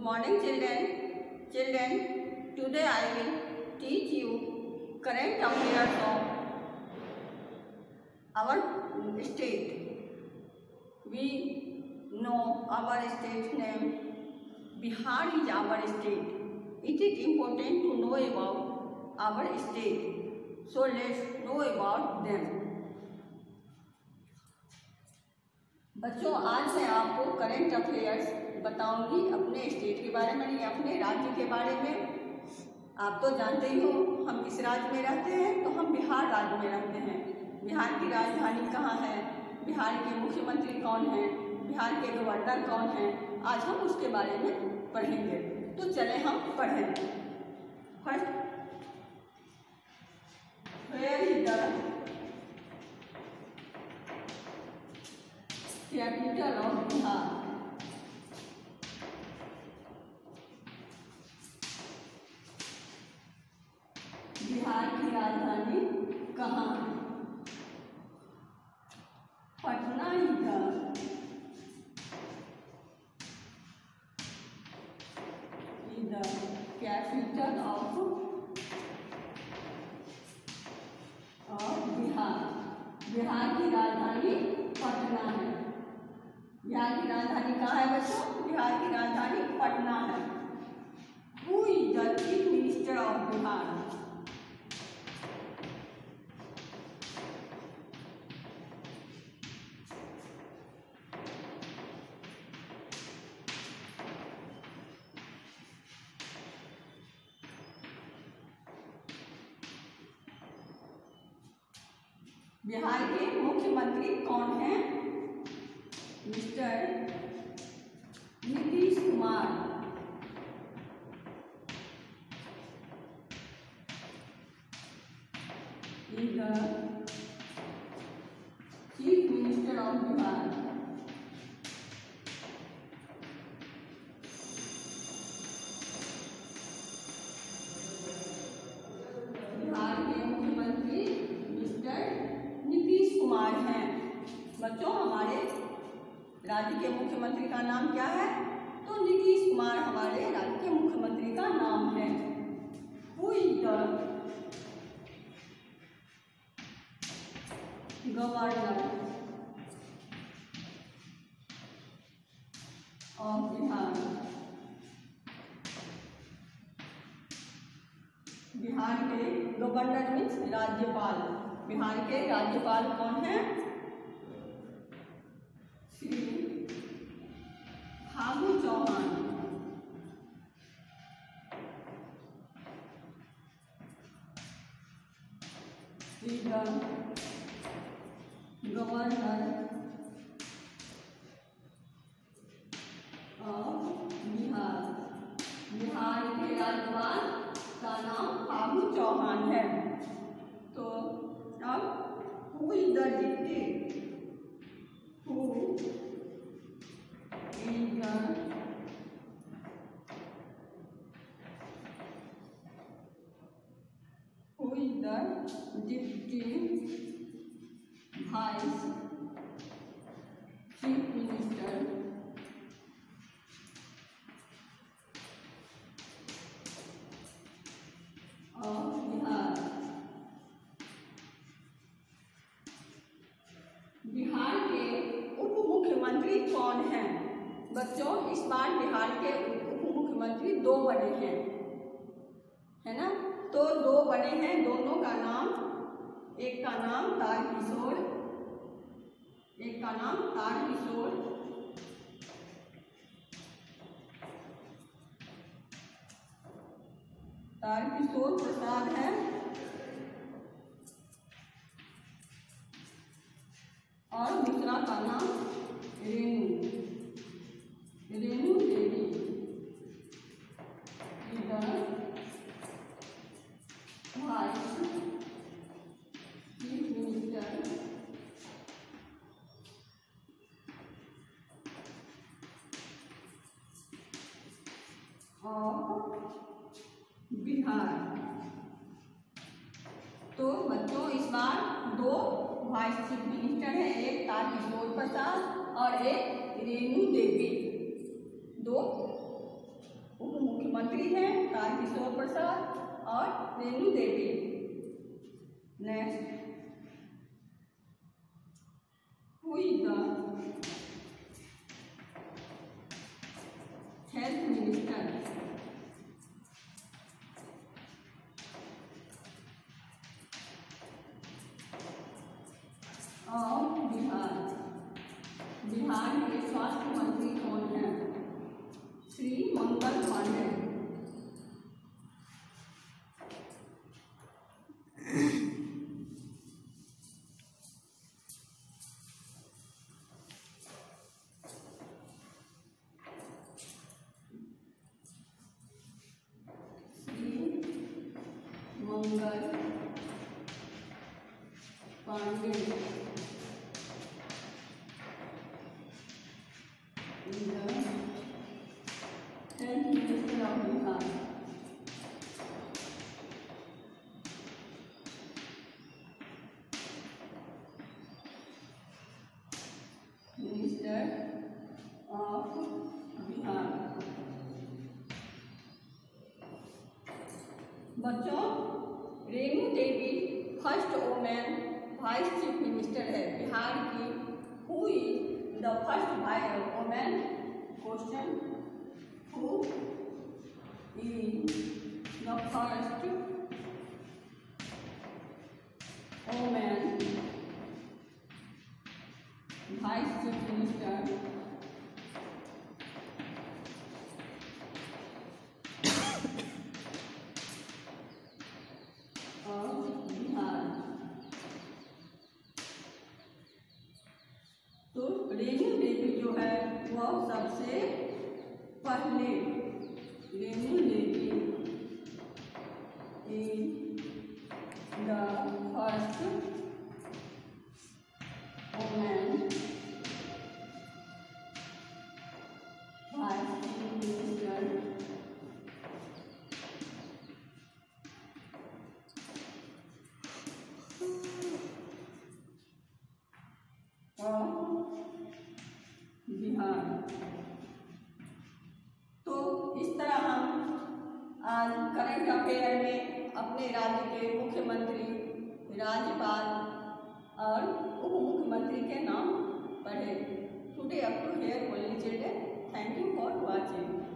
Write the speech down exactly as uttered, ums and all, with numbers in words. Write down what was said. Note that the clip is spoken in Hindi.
morning children. Children, today I will teach you current affairs of our state. We know our state's name. Bihar is our state. It is important to know about our state. So let's know about them. बच्चों, आज मैं आपको करंट अफेयर्स बताऊंगी अपने स्टेट के बारे में, या अपने राज्य के बारे में। आप तो जानते ही हो हम किस राज्य में रहते हैं, तो हम बिहार राज्य में रहते हैं। बिहार की राजधानी कहाँ है, बिहार के मुख्यमंत्री कौन हैं, बिहार के गवर्नर कौन हैं, आज हम उसके बारे में पढ़ेंगे। तो चले हम पढ़ें। First, where is the capital of Bihar? Bihar की राजधानी कहाँ है? पटना ही था। Is the capital of of Bihar. Bihar की राजधानी पटना है। बिहार की राजधानी कहाँ है बच्चों? बिहार की राजधानी पटना है। Who is the chief minister of Bihar? Bihar के मुख्यमंत्री कौन हैं? Mister Nitish Kumar. Is the chief minister of Bihar. Bihar के मुख्यमंत्री मिस्टर नीतीश कुमार हैं। बच्चों, हमारे राज्य के मुख्यमंत्री का नाम क्या है? तो नीतीश कुमार हमारे राज्य के मुख्यमंत्री का नाम है। Who is the governor of Bihar? Bihar के गवर्नर मीन्स राज्यपाल। बिहार के राज्यपाल कौन है? Shri Phagu Chauhan. Is the governor of Bihar. Bihar के राज्यपाल का नाम फागू चौहान है। तो अब who is the deputy? Who is the who is the deputy vice chief minister of Bihar? Bihar के उप मुख्यमंत्री कौन हैं? बच्चों, इस बार बिहार के उप मुख्यमंत्री दो बने हैं, है ना? तो दो बने हैं, दोनों का नाम, एक का नाम तारकिशोर, एक का नाम तारकिशोर तारकिशोर प्रसाद है, और दूसरा का नाम Renu Renu Devi. Vice chief minister of Bihar. तो बच्चों, इस बार दो वाइस चीफ मिनिस्टर हैं, एक तारकिशोर प्रसाद और एक रेणु देवी। दो मुख्यमंत्री हैं तारकिशोर प्रसाद और Renu Devi. Next, who is the health minister of Bihar? Bihar के स्वास्थ्य मंत्री कौन हैं? Shri Mangal Pandey. Mangal Pandey health minister of Bihar. Minister of Bihar. बच्चों, Renu Devi first women vice chief minister है बिहार की। Who is the first women? Question, who is the first women vice chief minister of Bihar? तो रेणु देवी जो है वह सबसे पहले, Renu Devi is the first women vice chief minister of Bihar. तो इस तरह हम आज करंट अफेयर में अपने राज्य के मुख्यमंत्री, राज्यपाल और उप मुख्यमंत्री के नाम पढ़े। Today up to here only children. Thank you for watching.